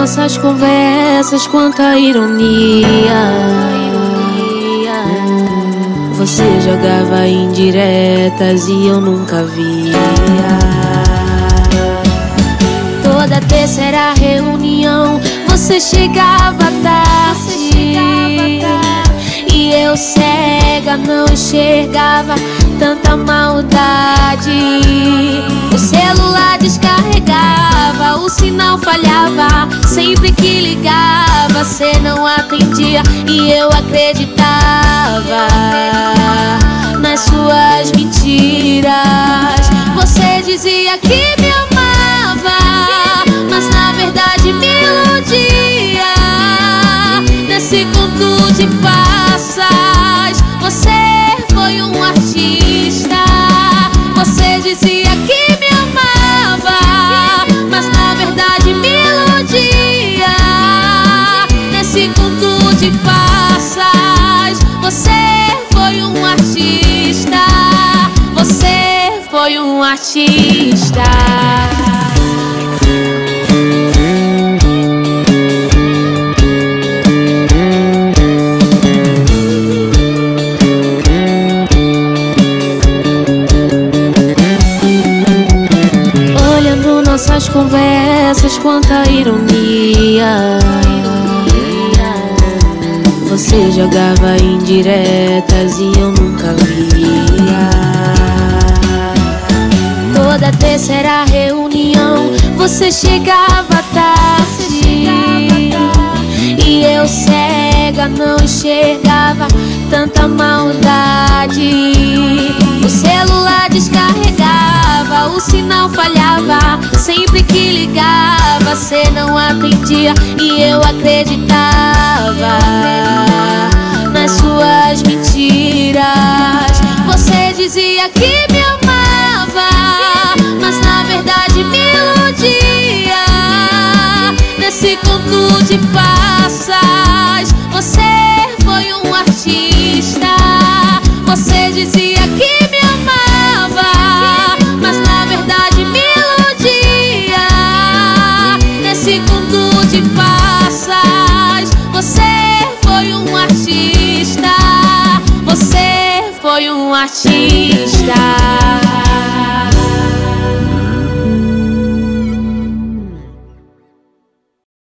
nossas conversas, quanta ironia. Você jogava indiretas e eu nunca via. Toda terceira reunião você chegava tarde, e eu cega não enxergava tanta maldade. O celular descarregava, o sinal falhava, sempre que ligava cê não atendia, e eu acreditava nas suas mentiras. Você dizia que me amava, mas na verdade me iludia. Nesse conto de farsas você foi um artista. Você dizia que me amava, mas na verdade me iludia. Nesse conto de farsas você foi um artista. Você foi um artista. Nossas conversas, quanta ironia. Você jogava indiretas e eu nunca via. Toda terceira reunião você chegava tarde, e eu cega não enxergava tanta maldade. O celular descarregava, o sinal falhava, sempre que ligava cê não atendia, e eu acreditava nas suas mentiras. Você dizia que me amava, mas na verdade me iludia. Nesse conto de farsas você